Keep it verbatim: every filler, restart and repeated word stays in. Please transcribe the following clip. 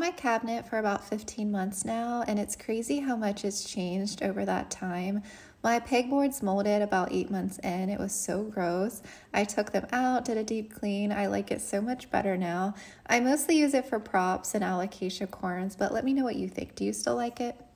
my cabinet for about fifteen months now, and it's crazy how much has changed over that time. My pegboards molded about eight months in. It was so gross. I took them out, did a deep clean. I like it so much better now. I mostly use it for props and alocasia corns, but let me know what you think. Do you still like it?